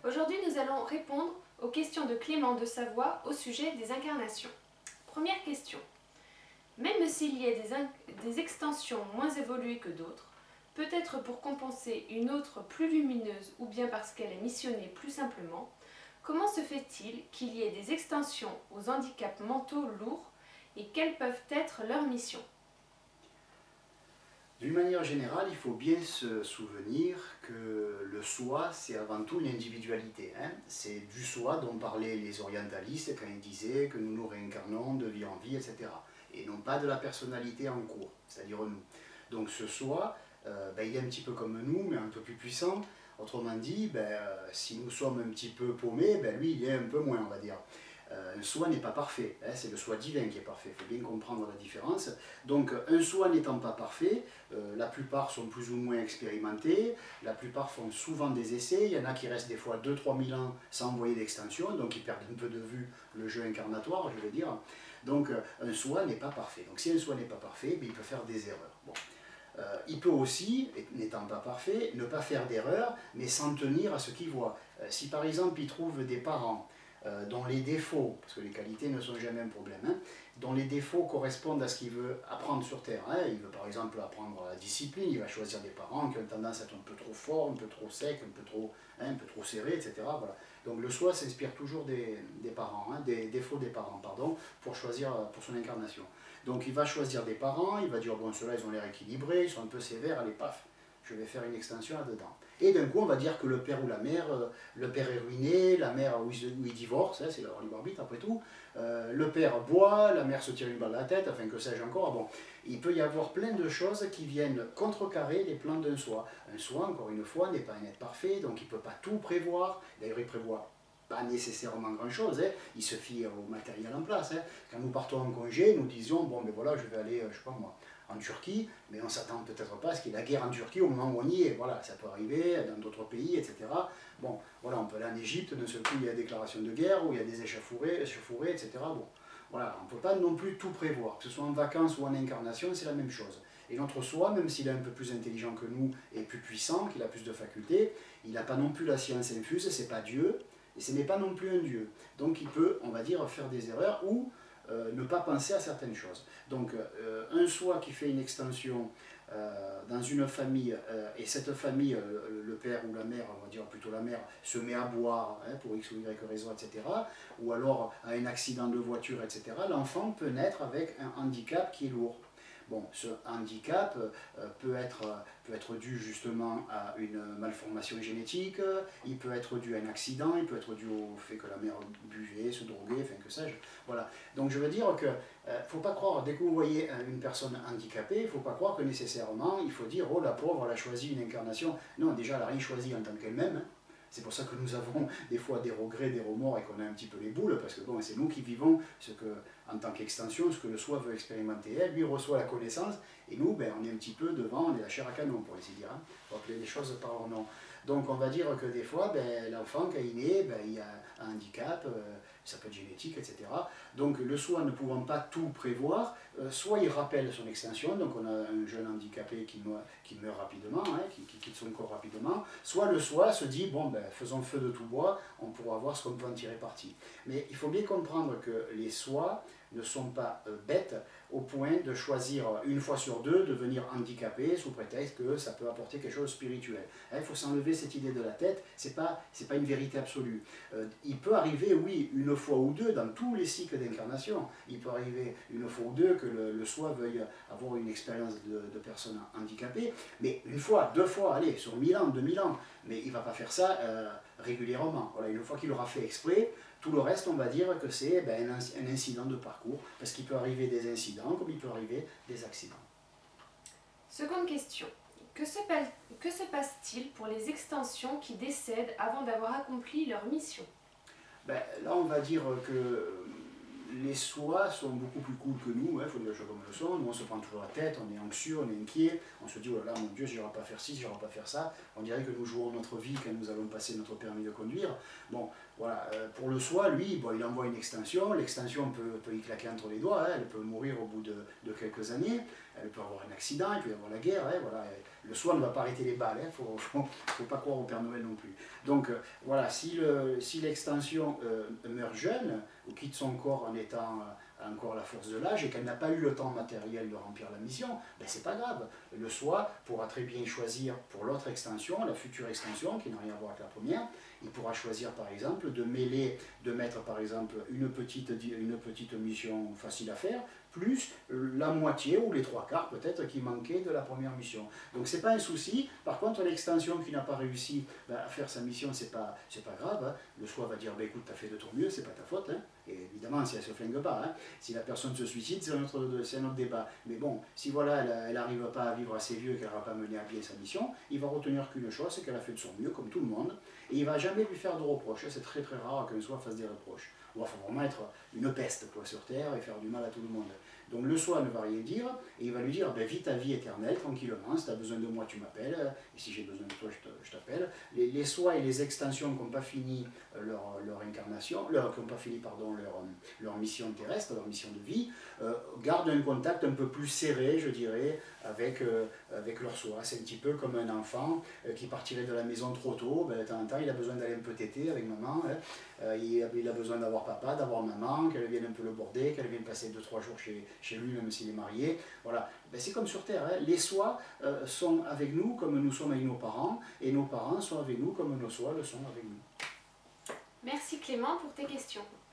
Aujourd'hui, nous allons répondre aux questions de Clément de Savoie au sujet des incarnations. Première question. Même s'il y a des extensions moins évoluées que d'autres, peut-être pour compenser une autre plus lumineuse ou bien parce qu'elle est missionnée plus simplement, comment se fait-il qu'il y ait des extensions aux handicaps mentaux lourds et quelles peuvent être leurs missions? D'une manière générale, il faut bien se souvenir que le soi, c'est avant tout une individualité. C'est du soi dont parlaient les orientalistes quand ils disaient que nous nous réincarnons de vie en vie, etc. Et non pas de la personnalité en cours, c'est-à-dire nous. Donc ce soi, il est un petit peu comme nous, mais un peu plus puissant. Autrement dit, si nous sommes un petit peu paumés, lui, il est un peu moins, on va dire. Un soi n'est pas parfait, c'est le soi divin qui est parfait, il faut bien comprendre la différence. Donc un soi n'étant pas parfait, la plupart sont plus ou moins expérimentés, la plupart font souvent des essais, il y en a qui restent des fois 2-3 000 ans sans envoyer d'extension, donc ils perdent un peu de vue le jeu incarnatoire, je veux dire. Donc un soi n'est pas parfait, donc si un soi n'est pas parfait, il peut faire des erreurs. Bon. Il peut aussi, n'étant pas parfait, ne pas faire d'erreur, mais s'en tenir à ce qu'il voit. Si par exemple il trouve des parents dont les défauts, parce que les qualités ne sont jamais un problème, dont les défauts correspondent à ce qu'il veut apprendre sur Terre. Il veut par exemple apprendre la discipline, il va choisir des parents qui ont tendance à être un peu trop forts, un peu trop secs, un peu trop serrés, etc. Voilà. Donc le soi s'inspire toujours des parents, des défauts des parents, pardon, pour choisir pour son incarnation. Donc il va choisir des parents, il va dire bon ceux-là ils ont l'air équilibrés, ils sont un peu sévères, allez paf, je vais faire une extension là-dedans. Et d'un coup, on va dire que le père ou la mère, le père est ruiné, la mère où il divorce, c'est leur libre arbitre après tout, le père boit, la mère se tire une balle à la tête, enfin que sais-je encore. Bon, il peut y avoir plein de choses qui viennent contrecarrer les plans d'un soi. Un soi, encore une fois, n'est pas un être parfait, donc il ne peut pas tout prévoir. D'ailleurs, il prévoit pas nécessairement grand-chose, il se fie au matériel en place. Quand nous partons en congé, nous disions, bon, ben voilà, je vais aller, je sais pas moi, en Turquie, mais on ne s'attend peut-être pas à ce qu'il y ait la guerre en Turquie au moment où on y est. Voilà, ça peut arriver dans d'autres pays, etc. Bon, voilà, on peut aller en Égypte, d'un seul coup il y a des déclarations de guerre, où il y a des échauffourées, etc. Bon, voilà, on ne peut pas non plus tout prévoir, que ce soit en vacances ou en incarnation, c'est la même chose. Et notre soi, même s'il est un peu plus intelligent que nous et plus puissant, qu'il a plus de facultés, il n'a pas non plus la science infuse, c'est pas Dieu, et ce n'est pas non plus un Dieu. Donc il peut, on va dire, faire des erreurs ou ne pas penser à certaines choses. Donc un soi qui fait une extension dans une famille, et cette famille, le père ou la mère, on va dire plutôt la mère, se met à boire pour X ou Y raison, etc., ou alors a un accident de voiture, etc., l'enfant peut naître avec un handicap qui est lourd. Bon, ce handicap peut être dû justement à une malformation génétique, il peut être dû à un accident, il peut être dû au fait que la mère buvait, se droguait, enfin que sais-je. Voilà. Donc je veux dire que ne faut pas croire, dès que vous voyez une personne handicapée, il ne faut pas croire que nécessairement il faut dire oh la pauvre, elle a choisi une incarnation. Non, déjà elle n'a rien choisi en tant qu'elle-même. C'est pour ça que nous avons des fois des regrets, des remords et qu'on a un petit peu les boules, parce que bon, c'est nous qui vivons ce que, en tant qu'extension, ce que le soi veut expérimenter. Elle, lui, reçoit la connaissance, et nous, on est un petit peu devant, on est la chair à canon, pour ainsi dire. Il faut appeler les choses par leur nom. Donc on va dire que des fois, l'enfant, quand il est, il y a un handicap, ça peut être génétique, etc. Donc le soi ne pouvant pas tout prévoir, soit il rappelle son extension, donc on a un jeune handicapé qui meurt rapidement, qui quitte son corps rapidement, soit le soi se dit, bon, faisons feu de tout bois, on pourra voir ce qu'on peut en tirer parti. Mais il faut bien comprendre que les soi ne sont pas bêtes au point de choisir une fois sur deux de devenir handicapé sous prétexte que ça peut apporter quelque chose de spirituel. Il faut s'enlever cette idée de la tête, c'est pas une vérité absolue. Il peut arriver, oui, une fois ou deux dans tous les cycles d'incarnation, il peut arriver une fois ou deux que le soi veuille avoir une expérience de personne handicapée, mais une fois, deux fois, allez, sur 1000 ans, 2000 ans, mais il ne va pas faire ça régulièrement. Voilà, une fois qu'il aura fait exprès, tout le reste, on va dire que c'est un incident de parcours, parce qu'il peut arriver des incidents comme il peut arriver des accidents. Seconde question. Que se passe-t-il pour les extensions qui décèdent avant d'avoir accompli leur mission? Là, on va dire que les soi sont beaucoup plus cool que nous, il faut dire les choses comme elles sont. Nous, on se prend toujours la tête, on est anxieux, on est inquiet, on se dit, oh là là, mon Dieu, je n'irai pas faire ci, je n'irai pas faire ça. On dirait que nous jouons notre vie quand nous allons passer notre permis de conduire. Bon, voilà, pour le soi, lui, il envoie une extension, l'extension peut y claquer entre les doigts, elle peut mourir au bout de quelques années, elle peut avoir un accident, il peut y avoir la guerre, voilà. Le soi ne va pas arrêter les balles, il ne faut pas croire au Père Noël non plus. Donc voilà, si l'extension meurt jeune, ou quitte son corps en étant encore à la force de l'âge, et qu'elle n'a pas eu le temps matériel de remplir la mission, ben c'est pas grave. Le soi pourra très bien choisir pour l'autre extension, la future extension, qui n'a rien à voir avec la première, il pourra choisir par exemple de mettre par exemple une petite mission facile à faire, plus la moitié ou les trois quarts peut-être qui manquaient de la première mission. Donc c'est pas un souci. Par contre, l'extension qui n'a pas réussi à faire sa mission, c'est pas grave. Hein. Le soi va dire, bah, écoute, tu as fait de ton mieux, c'est pas ta faute. Hein. Et évidemment, si elle se flingue pas, hein. Si la personne se suicide, c'est un autre débat. Mais bon, si voilà, elle n'arrive pas à vivre assez vieux et qu'elle n'aura pas mené à bien sa mission, il va retenir qu'une chose, c'est qu'elle a fait de son mieux, comme tout le monde, et il ne va jamais lui faire de reproches. C'est très très rare qu'un soi fasse des reproches. Il faut vraiment être une peste quoi, sur Terre et faire du mal à tout le monde. Donc le soi ne va rien dire, et il va lui dire, ben, vis ta vie éternelle, tranquillement, si tu as besoin de moi, tu m'appelles, et si j'ai besoin de toi, je t'appelle. Les sois et les extensions qui n'ont pas fini leur incarnation, qui n'ont pas fini pardon, leur mission terrestre, leur mission de vie, gardent un contact un peu plus serré, je dirais, avec leur soi. C'est un petit peu comme un enfant qui partirait de la maison trop tôt, ben, de temps en temps il a besoin d'aller un peu téter avec maman, hein. Il a besoin d'avoir papa, d'avoir maman, qu'elle vienne un peu le border, qu'elle vienne passer 2-3 jours chez lui, même s'il est marié. Voilà. Ben, c'est comme sur Terre, hein. Les soi sont avec nous comme nous sommes avec nos parents, et nos parents sont avec nous comme nos soi le sont avec nous. Merci Clément pour tes questions.